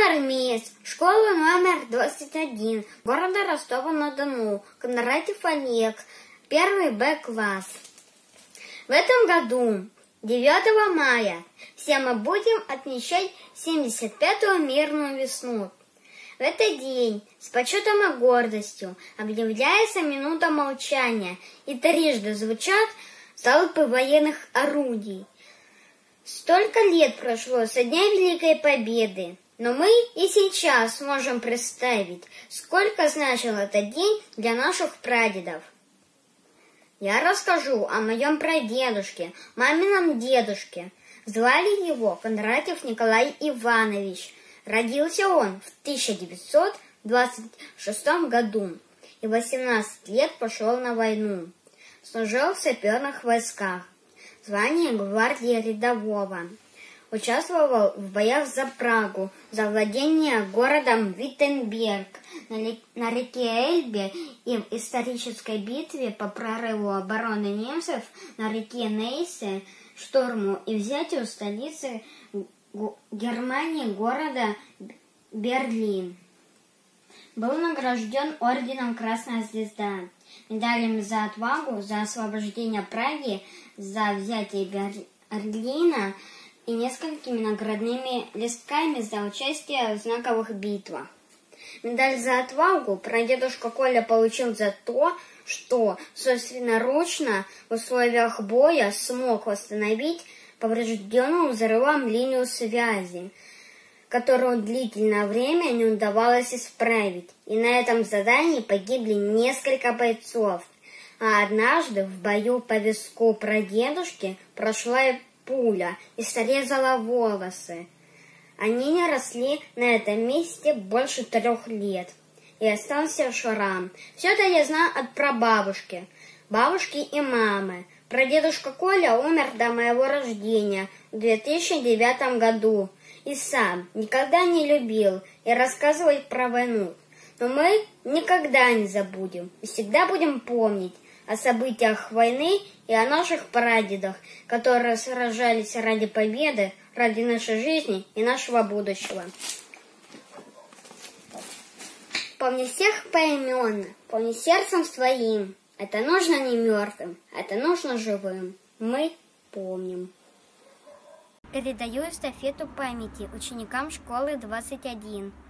Красноармеец, школа номер 21, города Ростова-на-Дону, Кондратьев Олег, 1 Б-класс. В этом году, 9 мая, все мы будем отмечать 75-ю мирную весну. В этот день с почетом и гордостью объявляется минута молчания, и трижды звучат залпы военных орудий. Столько лет прошло со дня Великой Победы, но мы и сейчас можем представить, сколько значил этот день для наших прадедов. Я расскажу о моем прадедушке, мамином дедушке. Звали его Кондратьев Николай Иванович. Родился он в 1926 году и 18 лет пошел на войну. Служил в саперных войсках. Звание гвардии рядового. Участвовал в боях за Прагу, за владение городом Виттенберг на реке Эльбе и в исторической битве по прорыву обороны немцев на реке Нейсе, штурму и взятию столицы Германии города Берлин. Был награжден орденом Красная Звезда, медалями за отвагу, за освобождение Праги, за взятие Берлина и несколькими наградными листками за участие в знаковых битвах. Медаль за отвагу прадедушка Коля получил за то, что собственноручно в условиях боя смог восстановить поврежденную взрывом линию связи, которую длительное время не удавалось исправить, и на этом задании погибли несколько бойцов, а однажды в бою по виску прадедушки прошла пуля и срезала волосы. Они не росли на этом месте больше 3 лет, и остался шрам. Все это я знаю от прабабушки, бабушки и мамы. Прадедушка Коля умер до моего рождения в 2009 году. И сам никогда не любил и рассказывать про войну. Но мы никогда не забудем и всегда будем помнить о событиях войны и о наших прадедах, которые сражались ради победы, ради нашей жизни и нашего будущего. Помни всех поименно, помни сердцем своим. Это нужно не мертвым, это нужно живым. Мы помним. Передаю эстафету памяти ученикам школы 21.